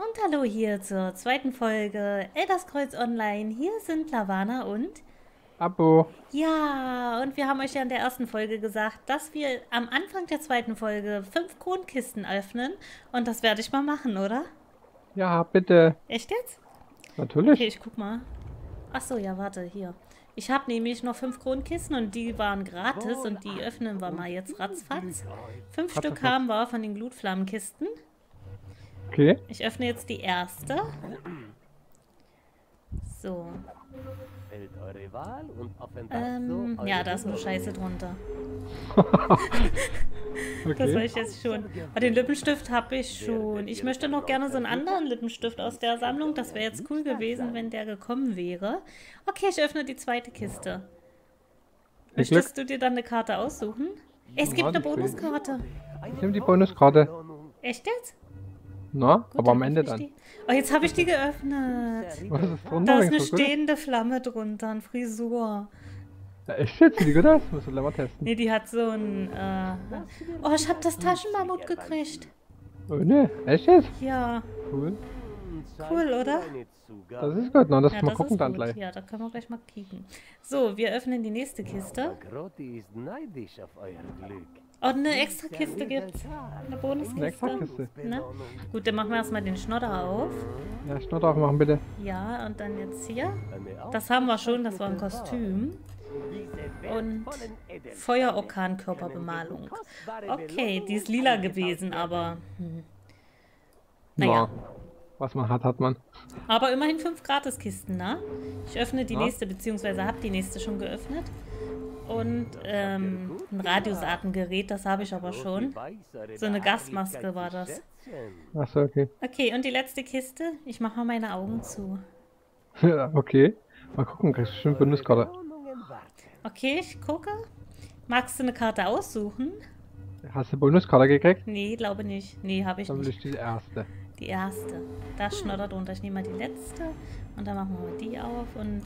Und hallo hier zur zweiten Folge Elderskreuz Online. Hier sind Lavana und Abo. ja, und wir haben euch ja in der ersten Folge gesagt, dass wir am Anfang der zweiten Folge 5 Kronkisten öffnen. Und das werde ich mal machen, oder? Ja, bitte. Echt jetzt? Okay, Natürlich. ich guck mal. Ach so, ja, warte, hier. Ich habe nämlich noch 5 Kronkisten und die waren gratis und die öffnen wir mal jetzt ratzfatz. 5 Stück Ratzefatz. haben wir von den Glutflammenkisten. Okay. Ich öffne jetzt die erste. So. Wählt eure Wahl und offenbart so eure Ja, da ist nur Bedrohung. Scheiße drunter. Das Okay. weiß ich jetzt schon. Aber den Lippenstift habe ich schon. Ich möchte noch gerne so einen anderen Lippenstift aus der Sammlung. Das wäre jetzt cool gewesen, wenn der gekommen wäre. Okay, ich öffne die zweite Kiste. Viel Glück. Möchtest du dir dann eine Karte aussuchen? Es gibt eine Bonuskarte. Ich nehme die Bonuskarte. Echt jetzt? Na, Gut, aber am dann Ende öffne ich dann. die. Oh, jetzt habe ich die geöffnet. Was ist drunter? Da ist eine Denkst du, gut? stehende Flamme drunter, eine Frisur. Ja, echt jetzt? Sieht die gut aus? Muss ich mal testen. Nee, die hat so ein... Oh, ich habe das Taschenmammut gekriegt. Oh ne, echt jetzt? Ja, Cool. cool, oder? Das ist gut, na, das Ja, mal das gucken ist dann gut. gleich. Ja, da können wir gleich mal kicken. So, wir öffnen die nächste Kiste. Groti ist neidisch auf euer Glück. Oh, eine extra Kiste gibt's. Eine Eine Bonuskiste. extra Kiste. Ne? Gut, dann machen wir erstmal den Schnodder auf. Ja, Schnurr aufmachen bitte. Ja, und dann jetzt hier. Das haben wir schon, das war ein Kostüm. Und Feuerorkan-Körperbemalung. Okay, die ist lila gewesen, aber... Naja. Na, was man hat, hat man. Aber immerhin 5 Gratiskisten, ne? Ich öffne die Ja. nächste, beziehungsweise habe die nächste schon geöffnet. Und ein Radiosartengerät, das habe ich aber schon. So eine Gasmaske war das. Achso, okay. Okay, und die letzte Kiste? Ich mache mal meine Augen zu. Ja, okay. Mal gucken, kriegst du schon Bonuskarte. Okay, ich gucke. Magst du eine Karte aussuchen? Hast du Bonuskarte gekriegt? Nee, glaube nicht. Nee, habe ich Dann will nicht. ich die erste. Die erste. Da schnoddert drunter. Ich nehme mal die letzte. Und dann machen wir mal die auf und...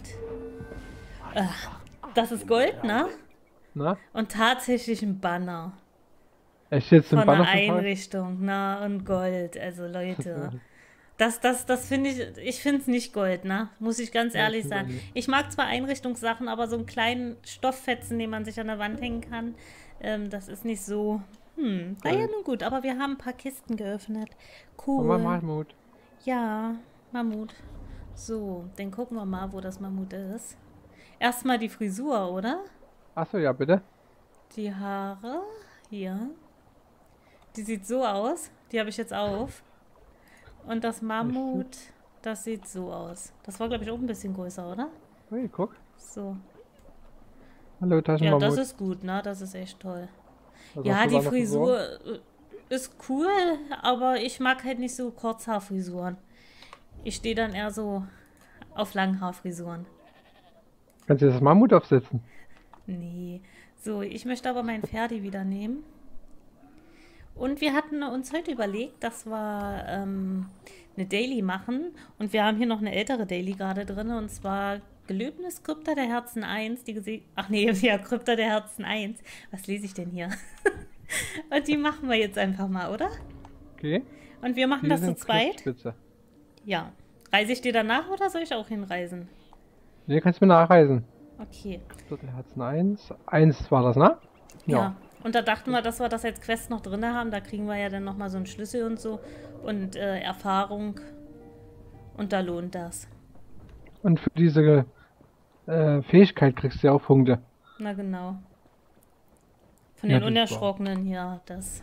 das ist Gold, ne? Na? Und tatsächlich ein Banner. Echt jetzt Von ein Banner einer verkauft? Einrichtung, na, und Gold. Also Leute, das finde ich finde es nicht Gold, ne? Muss ich ganz Ja, ehrlich ich find auch sagen. nicht. Ich mag zwar Einrichtungssachen, aber so einen kleinen Stofffetzen, den man sich an der Wand hängen kann, das ist nicht so, naja, Gold. nun gut, aber wir haben ein paar Kisten geöffnet. Oh, mal Cool. Mammut. Ja, Mammut. So, dann gucken wir mal, wo das Mammut ist. Erstmal die Frisur, oder? Achso, ja, bitte. Die Haare, hier. Die sieht so aus. Die habe ich jetzt auf. Und das Mammut, das sieht so aus. Das war, glaube ich, auch ein bisschen größer, oder? Ui, guck. So. Hallo, Ja, das Taschenmammut. ist gut, ne? Das ist echt toll. Was Ja, hast du die da noch Frisur ist cool, aber ich mag halt nicht so Kurzhaarfrisuren. Ich stehe dann eher so auf Langhaarfrisuren. Kannst du das Mammut aufsetzen? Nee. So, ich möchte aber meinen Ferdi wieder nehmen. Und wir hatten uns heute überlegt, dass wir eine Daily machen. Und wir haben hier noch eine ältere Daily gerade drin. Und zwar Gelöbnis Krypta der Herzen 1. Ach nee, ja, Krypta der Herzen 1. Was lese ich denn hier? Und die machen wir jetzt einfach mal, oder? Okay. Und wir machen Die das zu sind zweit. Christspitze. Ja. Reise ich dir danach oder soll ich auch hinreisen? Nee, kannst du mir nachreisen. Okay. Dritte Herzen 1. 1 war das, ne? Ja. Und da dachten wir, dass wir das als Quest noch drin haben. Da kriegen wir ja dann nochmal so einen Schlüssel und so. Und Erfahrung. Und da lohnt das. Und für diese Fähigkeit kriegst du ja auch Punkte. Na genau. Von Ja, den das ist wahr. Unerschrockenen, ja, das.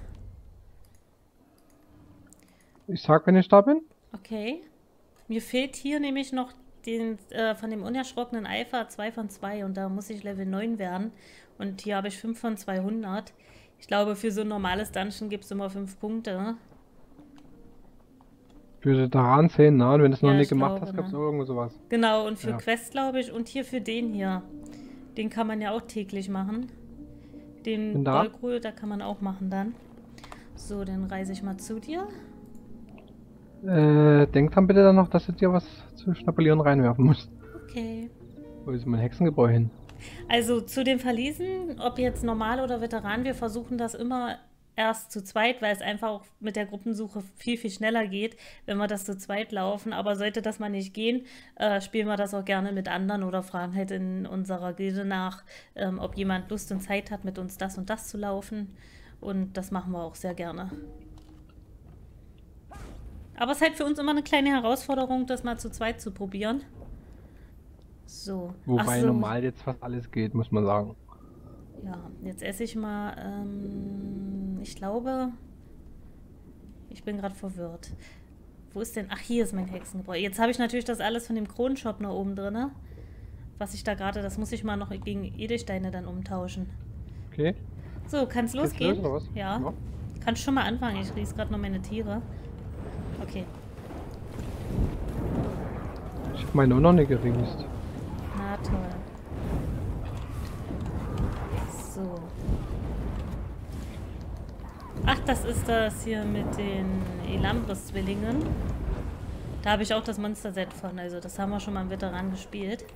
Ich sag, wenn ich da bin. Okay. Mir fehlt hier nämlich noch von dem unerschrockenen Eifer 2 von 2 und da muss ich Level 9 werden. Und hier habe ich 5 von 200. Ich glaube, für so ein normales Dungeon gibt es immer 5 Punkte. Für daran sehen, ne? Und wenn du es noch Ja, nie ich gemacht glaube, hast, gibt's ne? auch irgendwo sowas. Genau, und für Ja. Quest, glaube ich, und hier für den hier. Den kann man ja auch täglich machen. Den Bin da. Bolgrul, da kann man auch machen dann. So, dann reise ich mal zu dir. Denk dran bitte dann noch, dass du dir was zu schnappelieren reinwerfen musst. Okay. Wo ist mein Hexengebräu hin? Also zu den Verliesen, ob jetzt normal oder Veteran, wir versuchen das immer erst zu zweit, weil es einfach auch mit der Gruppensuche viel, viel schneller geht, wenn wir das zu zweit laufen. Aber sollte das mal nicht gehen, spielen wir das auch gerne mit anderen oder fragen halt in unserer Gilde nach, ob jemand Lust und Zeit hat, mit uns das und das zu laufen. Und das machen wir auch sehr gerne. Aber es ist halt für uns immer eine kleine Herausforderung, das mal zu zweit zu probieren. So. Wobei Ach so. normal jetzt fast alles geht, muss man sagen. Ja, jetzt esse ich mal, ich glaube, ich bin gerade verwirrt. Wo ist denn, ach, hier ist mein Hexengebräu. Jetzt habe ich natürlich das alles von dem Kronenshop noch oben drin. Was ich da gerade, das muss ich mal noch gegen Edelsteine dann umtauschen. Okay. So, kann es losgehen? Los, oder was? Ja. Ja. Kannst schon mal anfangen, ich riech gerade noch meine Tiere. Okay. Ich habe meine auch noch nicht geriest. Na toll. So. Ach, das ist das hier mit den Elambris-Zwillingen. Da habe ich auch das Monster-Set von, also das haben wir schon mal im Veteran gespielt.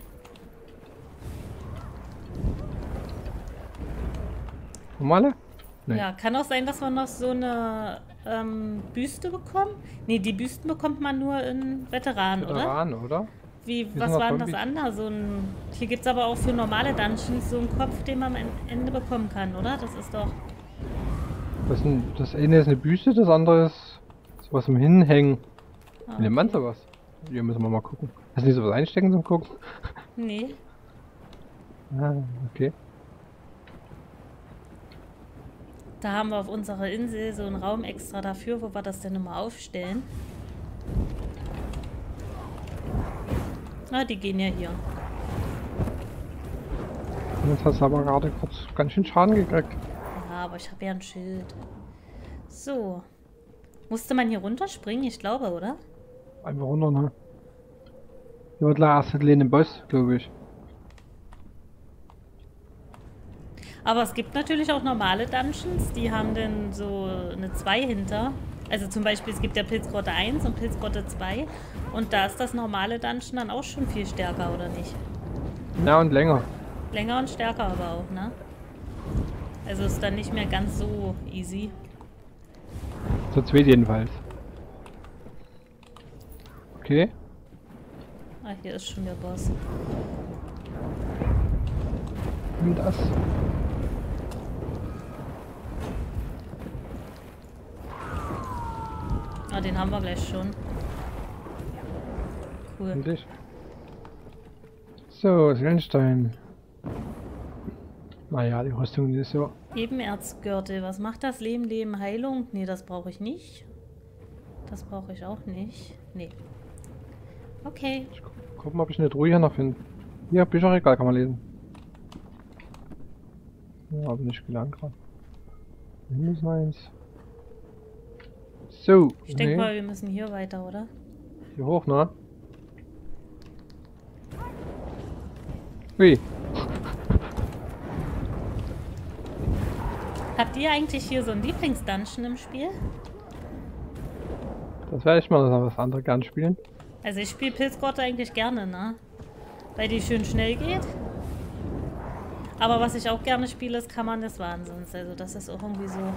Normale? Nee. Ja, kann auch sein, dass wir noch so eine Büste bekommen. Nee, die Büsten bekommt man nur in Veteran, oder? Veteran, oder? Wie, sind was noch war denn das Zombies. andere? So ein, hier gibt es aber auch für normale Dungeons so einen Kopf, den man am Ende bekommen kann, oder? Das ist doch... Das eine ist eine Büste, das andere ist sowas zum Hinhängen. Ah, Wie nennt man sowas? Hier müssen wir mal gucken. Hast du nicht sowas einstecken zum Gucken? Nee. Ah, okay. Da haben wir auf unserer Insel so einen Raum extra dafür, wo wir das dann immer aufstellen. Na, die gehen ja hier. Jetzt hast du aber gerade kurz ganz schön Schaden gekriegt. Ja, aber ich habe ja ein Schild. So. Musste man hier runterspringen? Ich glaube, oder? Einfach runter, ne? Hier wird erst den Boss, glaube ich. Aber es gibt natürlich auch normale Dungeons, die haben dann so eine 2 hinter. Also zum Beispiel, es gibt ja Pilzgrotte 1 und Pilzgrotte 2. Und da ist das normale Dungeon dann auch schon viel stärker, oder nicht? Ja, und länger. Länger und stärker aber auch, ne? Also ist dann nicht mehr ganz so easy. Zu zweit jedenfalls. Okay. Ah, hier ist schon der Boss. Nimm das. Ah, den haben wir gleich schon. Cool. Und dich. So, Seelenstein. Naja, die Rüstung die ist ja. Ebenerzgürtel. Was macht das? Leben, Leben, Heilung? Nee, das brauche ich nicht. Das brauche ich auch nicht. Nee. Okay. Guck mal, ob ich eine Truhe hier noch finde. Hier, Bücherregal kann man lesen. Ja, aber nicht gelernt gerade. Minus 1. So. Ich denke mal, wir müssen hier weiter, oder? Hier hoch, ne? Ui. Habt ihr eigentlich hier so ein Lieblingsdungeon im Spiel? Das werde ich mal das andere gern spielen. Also ich spiele Pilzgrotte eigentlich gerne, ne? Weil die schön schnell geht. Aber was ich auch gerne spiele, ist Kammern des Wahnsinns. Also das ist auch irgendwie so...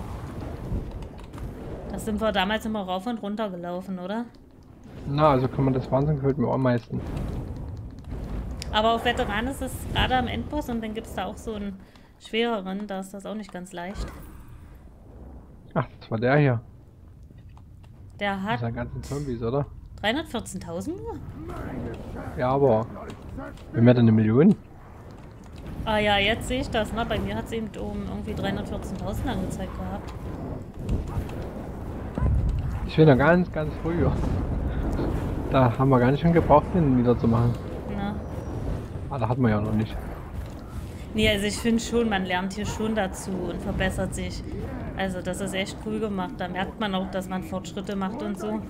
Das sind wir damals immer rauf und runter gelaufen, oder? Na, also kann man das Wahnsinn gefällt mir auch am meisten. Aber auf Veteran ist es gerade am Endboss und dann gibt es da auch so einen schwereren, da ist das auch nicht ganz leicht. Ach, das war der hier. Der Das hat sind ganzen Zombies, oder? 314.000 nur? Ja, aber. Wir haben ja dann 1 Million. Ah ja, jetzt sehe ich das, ne? Bei mir hat es eben um irgendwie 314.000 angezeigt gehabt. Ich will noch ganz, ganz früher. Da haben wir gar nicht schon gebraucht, den wieder zu machen. Na. Ah, da hatten wir ja noch nicht. Nee, also ich finde schon, man lernt hier schon dazu und verbessert sich. Also das ist echt cool gemacht. Da merkt man auch, dass man Fortschritte macht und so.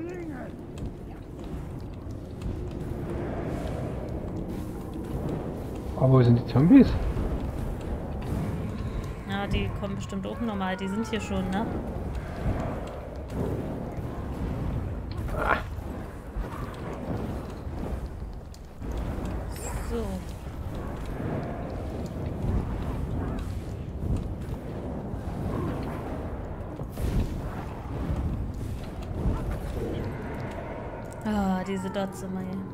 Aber wo sind die Zombies? Ja, die kommen bestimmt auch normal. Die sind hier schon, ne? So. Ah, diese Dots immer hier.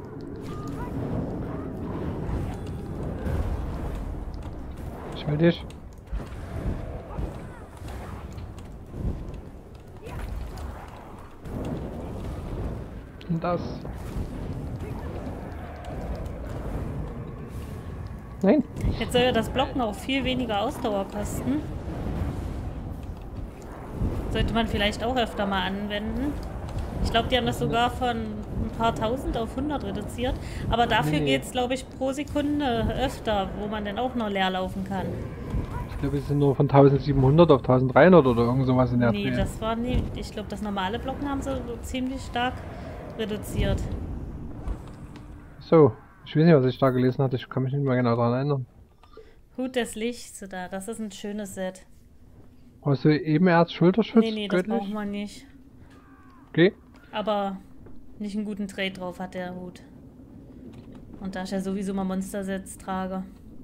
Ich will dich. Und das. Nein. Jetzt soll ja das Blocken auch viel weniger Ausdauer kosten. Sollte man vielleicht auch öfter mal anwenden. Ich glaube, die haben das sogar von ein paar tausend auf 100 reduziert. Aber dafür Nee. geht es, glaube ich, pro Sekunde öfter, wo man dann auch noch leer laufen kann. Ich glaube, wir sind nur von 1700 auf 1300 oder irgend sowas in der Nee, Dreh. das war nie. Ich glaube, das normale Blocken haben sie so ziemlich stark reduziert. So, ich weiß nicht, was ich da gelesen hatte. Ich kann mich nicht mehr genau daran erinnern. Hut des Lichts da, das ist ein schönes Set. Hast du eben erst Schulterschutz? Nee, das göttlich? braucht man nicht. Okay. Aber nicht einen guten Trade drauf hat der Hut. Und da ich ja sowieso mal Monster-Sets trage.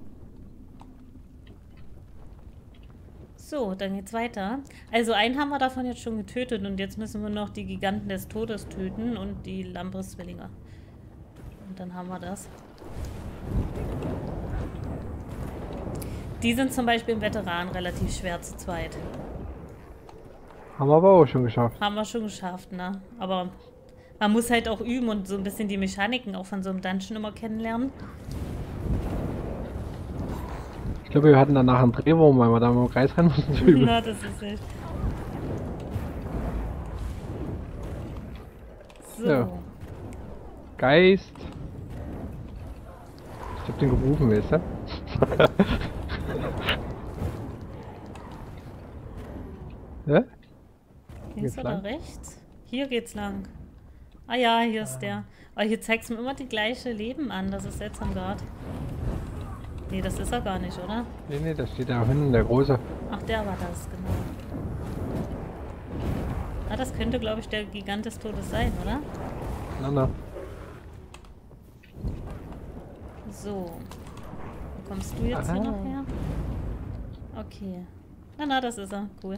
So, dann geht's weiter. Also einen haben wir davon jetzt schon getötet und jetzt müssen wir noch die Giganten des Todes töten und die Lambris-Zwillinge. Und dann haben wir das. Die sind zum Beispiel im Veteran relativ schwer zu zweit. Haben wir aber auch schon geschafft. Haben wir schon geschafft, ne? Aber man muss halt auch üben und so ein bisschen die Mechaniken auch von so einem Dungeon immer kennenlernen. Ich glaube, wir hatten danach einen Drehwurm, weil wir da im Kreis rennen mussten. zu üben. Na, das ist echt. So. Ja. Geist. Ich hab den gerufen, weißt du? Ja? Links Geht's oder lang? rechts? Hier geht's lang. Ah ja, hier ist der. Aber hier zeigt es mir immer die gleiche Leben an. Das ist seltsam gerade. Nee, das ist er gar nicht, oder? Nee, da steht da hinten, der große. Ach, der war das, genau. Ah, das könnte, glaube ich, der Gigant des Todes sein, oder? Na. So. Wo kommst du jetzt hier Aha. noch her? Okay. Na, das ist er. Cool.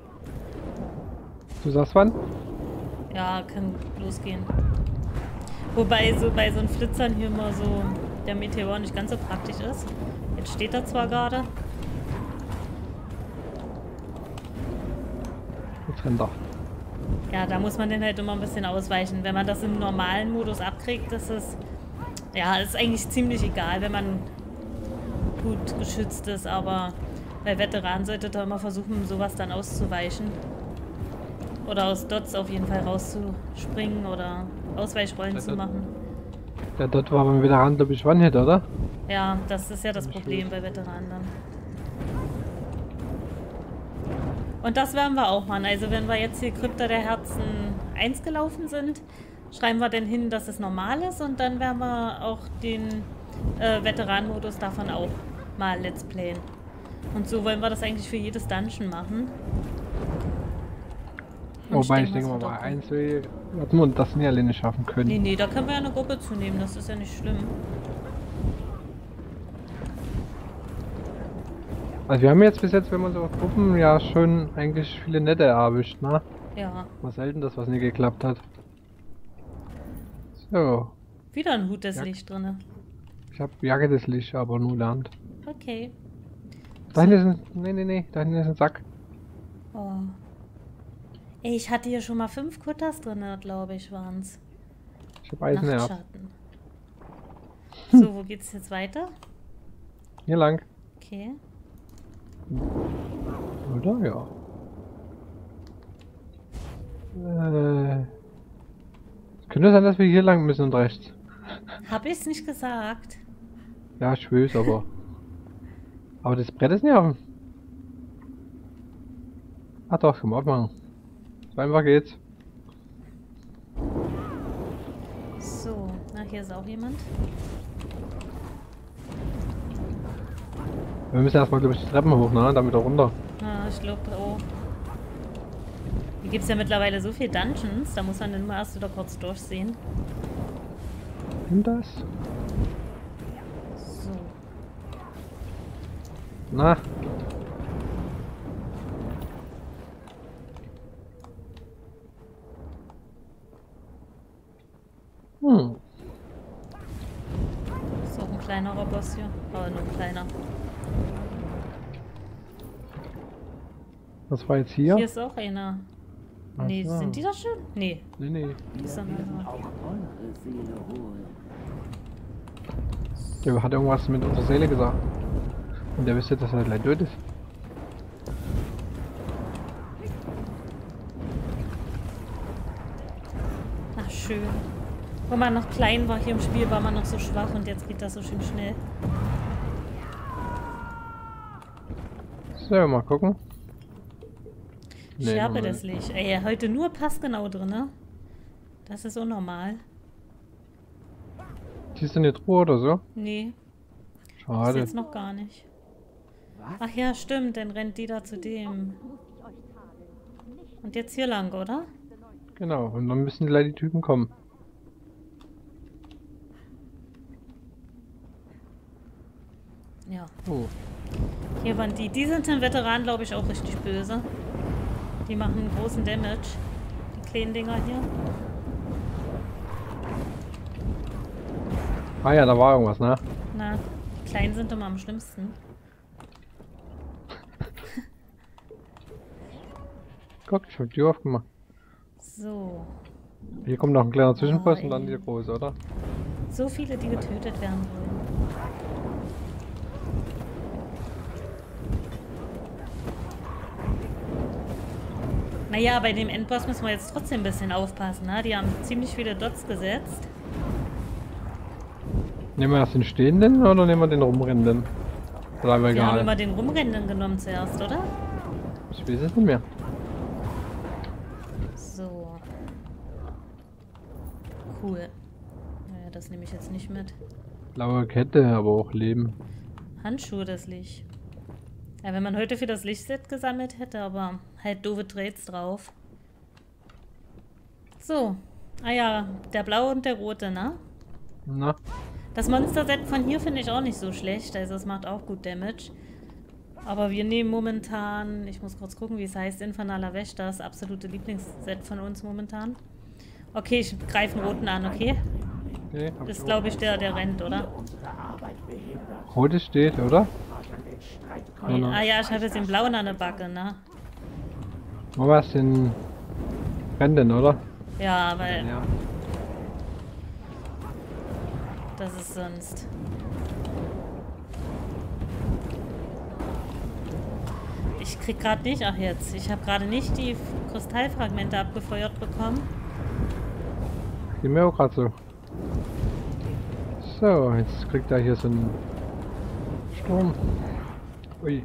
Du sagst wann? Ja, kann losgehen. Wobei so bei so einem Flitzern hier immer so der Meteor nicht ganz so praktisch ist. Jetzt steht er zwar gerade. Jetzt rennt er. Ja, da muss man dann halt immer ein bisschen ausweichen. Wenn man das im normalen Modus abkriegt, ist es... Ja, ist eigentlich ziemlich egal, wenn man gut geschützt ist, aber bei Veteranen sollte man immer versuchen, sowas dann auszuweichen. Oder aus Dots auf jeden Fall rauszuspringen oder Ausweichrollen zu machen. Der dort war beim Veteran, glaube ich, One-Hit, oder? Ja, das ist ja das Nicht Problem schlecht. bei Veteranen dann. Und das werden wir auch machen. Also wenn wir jetzt hier Krypta der Herzen 1 gelaufen sind, schreiben wir dann hin, dass es normal ist und dann werden wir auch den Veteran-Modus davon auch mal Let's Playen. Und so wollen wir das eigentlich für jedes Dungeon machen. Und Wobei ich das denke mal, wird bei auch 1 will wir das nie alleine schaffen können. Nee, da können wir ja eine Gruppe zunehmen, das ist ja nicht schlimm. Also wir haben jetzt bis jetzt, wenn man so auf Gruppen, ja schon eigentlich viele nette erwischt, ne? Ja, War selten, dass was nie geklappt hat. So, wieder ein Hut des Ja. Licht drinne. ich habe Jacke des Licht, aber nur lernt. Okay. Da hinten ist ein... Nee, da hinten ist ein Sack. Oh. Ey, ich hatte hier schon mal 5 Kutters drin, glaube ich, waren's. Ich habe Eisenerz. Nachtschatten. So, wo geht's jetzt weiter? Hier lang. Okay. Oder? Ja. Könnte sein, dass wir hier lang müssen und rechts. Hab ich's nicht gesagt? Ja, ich weiß, aber... Aber das Brett ist nicht offen. Ah doch, kann man aufmachen. So einfach geht's. So, na, hier ist auch jemand. Wir müssen erstmal, glaube ich, die Treppen hoch, ne? Dann wieder runter. Ah, ich glaube, oh. Hier gibt's ja mittlerweile so viele Dungeons, da muss man dann mal erst wieder kurz durchsehen. Und das? So. Na, Hm. Ist auch ein kleinerer Boss hier. Aber nur ein kleiner. Was war jetzt hier? Hier ist auch einer. Ach Nee, so. sind die das schon? Nee. Nee, nee. Die ist dann einer. Auch eure Seele holen. Der hat irgendwas mit unserer Seele gesagt. Und der wüsste, dass er gleich tot ist. Ach, schön. Wo man noch klein war hier im Spiel, war man noch so schwach und jetzt geht das so schön schnell. So, mal gucken. Scherbe Moment. das Licht. Ey, heute nur passgenau drin, ne? Das ist unnormal. Siehst du eine Truhe oder so? Nee, ist Schade. jetzt noch gar nicht. Ach ja, stimmt, dann rennt die da zu dem. Und jetzt hier lang, oder? Genau, und dann müssen gleich die Typen kommen. Ja. Oh. Hier waren die. Die sind im Veteran, glaube ich, auch richtig böse. Die machen großen Damage. Die kleinen Dinger hier. Ah ja, da war irgendwas, ne? Na, die kleinen sind immer am schlimmsten. Guck, ich hab die Tür aufgemacht. So. Hier kommt noch ein kleiner Zwischenpost und ey. dann die große, oder? So viele, die getötet werden wollen. Naja, bei dem Endboss müssen wir jetzt trotzdem ein bisschen aufpassen, ne? Die haben ziemlich viele Dots gesetzt. Nehmen wir das den Stehenden oder nehmen wir den Rumrennenden? Oder aber Wir haben egal. immer den Rumrennenden genommen zuerst, oder? Ich weiß es nicht mehr. So. Cool. Naja, das nehme ich jetzt nicht mit. Blaue Kette, aber auch Leben. Handschuhe, das Licht. Ja, wenn man heute für das Lichtset gesammelt hätte, aber halt doofe Trades drauf. So. Ah ja, der blaue und der rote, ne? Na, Das Monster-Set von hier finde ich auch nicht so schlecht, also es macht auch gut Damage. Aber wir nehmen momentan, ich muss kurz gucken, wie es heißt, Infernaler Wächter, das absolute Lieblingsset von uns momentan. Okay, ich greife den roten an, okay? okay, hab Das ich ist, glaube ich, der rennt, oder? auch. Rote steht, oder? Nee. Genau. Ah ja, ich habe jetzt den blauen an der Backe, ne? Machen wir es den Rennen, oder? Ja, weil Ja. das ist sonst... Ich krieg gerade nicht, ach jetzt, ich habe gerade nicht die Kristallfragmente abgefeuert bekommen. Geht mir auch gerade so. So, jetzt kriegt er hier so einen Sturm. Ui.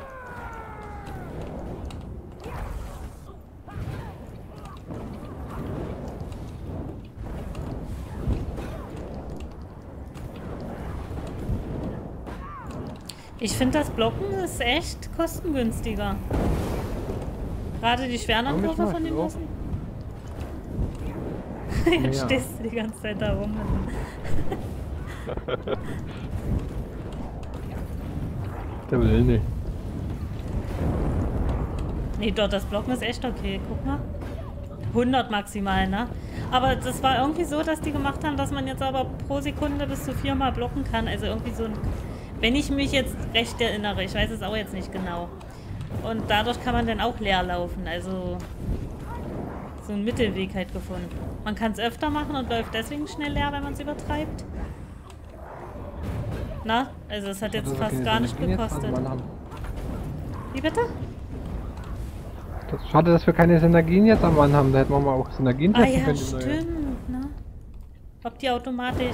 Ich finde, das Blocken ist echt kostengünstiger. Gerade die Schwerenangriffe Ja, von den auch. Bossen. Jetzt Ja. stehst du die ganze Zeit da rum. Der will nicht. Nee, dort, das Blocken ist echt okay. Guck mal. 100 maximal, ne? Aber das war irgendwie so, dass die gemacht haben, dass man jetzt aber pro Sekunde bis zu 4-mal blocken kann. Also irgendwie so ein... Wenn ich mich jetzt recht erinnere, ich weiß es auch jetzt nicht genau. Und dadurch kann man dann auch leer laufen. Also so einen Mittelweg halt gefunden. Man kann es öfter machen und läuft deswegen schnell leer, wenn man es übertreibt. Na, also es hat jetzt Das fast keine gar nicht Synergien jetzt gekostet. am Mann haben. Wie bitte? Das schade, dass wir keine Synergien jetzt am Mann haben. Da hätten wir mal auch Synergien Ah testen ja, können. die neue. stimmt, ne? Ob die automatisch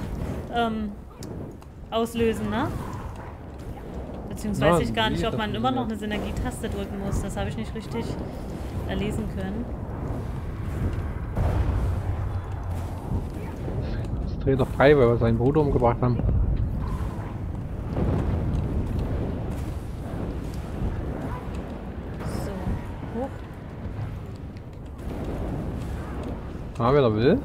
auslösen, ne? Beziehungsweise Na, weiß ich gar wie nicht, ob das man immer noch funktioniert. eine Synergietaste drücken muss. Das habe ich nicht richtig lesen können. Das dreht doch frei, weil wir seinen Bruder umgebracht haben. So, hoch. Ah, wer da will.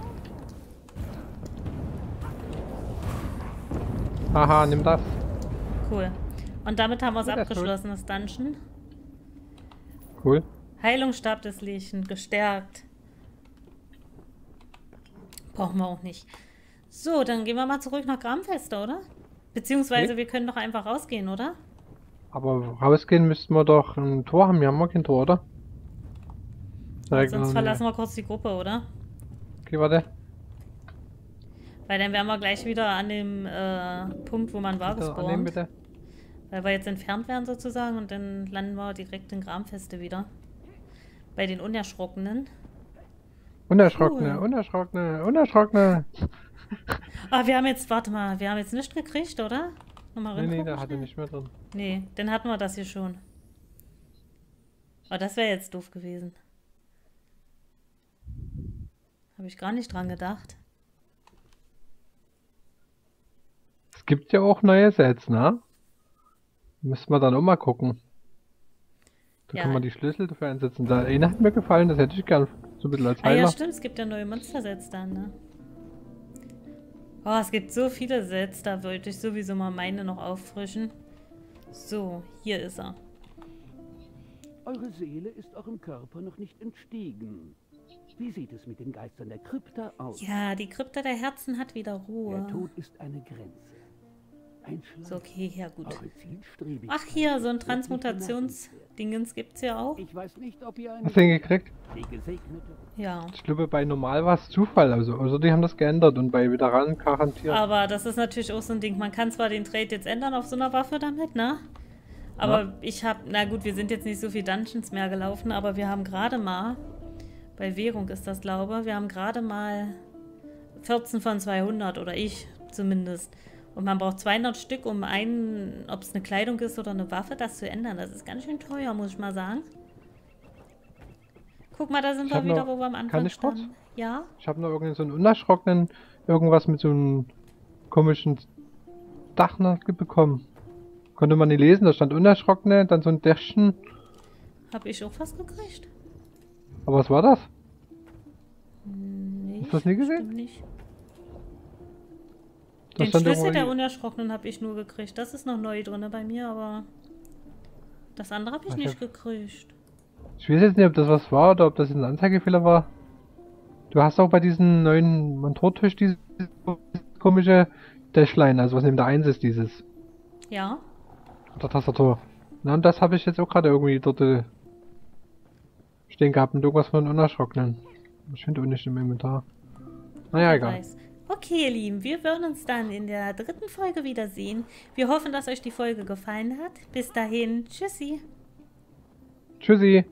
Haha, nimm das. Cool. Und damit haben wir es Ja, das ist abgeschlossen, das Dungeon. Cool. Heilungsstab des Lichten, gestärkt. Brauchen wir auch nicht. So, dann gehen wir mal zurück nach Gramfeste, oder? Beziehungsweise Nee. wir können doch einfach rausgehen, oder? Aber rausgehen müssten wir doch ein Tor haben. Wir haben wir kein Tor, oder? Ja, Direkt in sonst der verlassen Nähe. wir kurz die Gruppe, oder? Okay, warte. Weil dann wären wir gleich wieder an dem Punkt, wo man war, Bitte annehmen, gespawnt. bitte. Weil wir jetzt entfernt werden sozusagen und dann landen wir direkt in Gramfeste wieder. Bei den Unerschrockenen. Unerschrockene, Cool. unerschrockene, unerschrockene. Ah, wir haben jetzt, warte mal, wir haben jetzt nichts gekriegt, oder? Nochmal Nee, reingucken der hatte schnell. nicht mehr drin. Nee, dann hatten wir das hier schon. Aber das wäre jetzt doof gewesen. Habe ich gar nicht dran gedacht. Es gibt ja auch neue Sets, ne? Müssen wir dann auch mal gucken. Da Ja. kann man die Schlüssel dafür einsetzen. Der eine hat mir gefallen, das hätte ich gern so ein bisschen als Ah ja, Heiler. stimmt, es gibt ja neue Monstersets dann, ne? Oh, es gibt so viele Sets, da wollte ich sowieso mal meine noch auffrischen. So, hier ist er. Eure Seele ist eurem Körper noch nicht entstiegen. Wie sieht es mit den Geistern der Krypta aus? Ja, die Krypta der Herzen hat wieder Der Ruhe. Tod ist eine Grenze. Ein So, Schleier. okay, ja gut. Eure Zielstrebigkeit Ach, hier, so ein wird nicht Transmutationsdingens gibt's ja auch. bemerkenswert. Ich weiß nicht, ob ihr Hast du den eine gekriegt? die Gesegnete. Ja. Ich glaube, bei normal war es Zufall, also die haben das geändert und bei Veteranen garantiert. Aber das ist natürlich auch so ein Ding. Man kann zwar den Trade jetzt ändern auf so einer Waffe damit, ne? Aber Ja. ich habe, na gut, wir sind jetzt nicht so viel Dungeons mehr gelaufen, aber wir haben gerade mal, bei Währung ist das, glaube ich, wir haben gerade mal 14 von 200 oder ich zumindest. Und man braucht 200 Stück, um einen, ob es eine Kleidung ist oder eine Waffe, das zu ändern. Das ist ganz schön teuer, muss ich mal sagen. Guck mal, da sind Ich wir hab wieder, noch- wo wir am Anfang kann ich kurz? standen. Ja? Ich habe noch irgendeinen so einen unerschrockenen, irgendwas mit so einem komischen Dach noch bekommen. Konnte man nicht lesen, da stand unerschrockene, dann so ein Däschchen. Hab ich auch was gekriegt? Aber was war das? Nee, Hast du das nie gesehen? bestimmt nicht. Da Den stand Schlüssel irgendwie- der Unerschrockenen habe ich nur gekriegt. Das ist noch neu drin bei mir, aber das andere habe ich Ich nicht hab- gekriegt. Ich weiß jetzt nicht, ob das was war oder ob das ein Anzeigefehler war. Du hast auch bei diesem neuen Monturtisch dieses komische Dashline, also was neben der 1 ist, dieses. Ja? Auf der Tastatur. Na, und das habe ich jetzt auch gerade irgendwie dort stehen gehabt mit irgendwas von Unerschrockenen. Ich finde auch nicht im Inventar. Naja, Wer egal. weiß. Okay, ihr Lieben, wir werden uns dann in der 3. Folge wiedersehen. Wir hoffen, dass euch die Folge gefallen hat. Bis dahin, tschüssi. Tschüssi.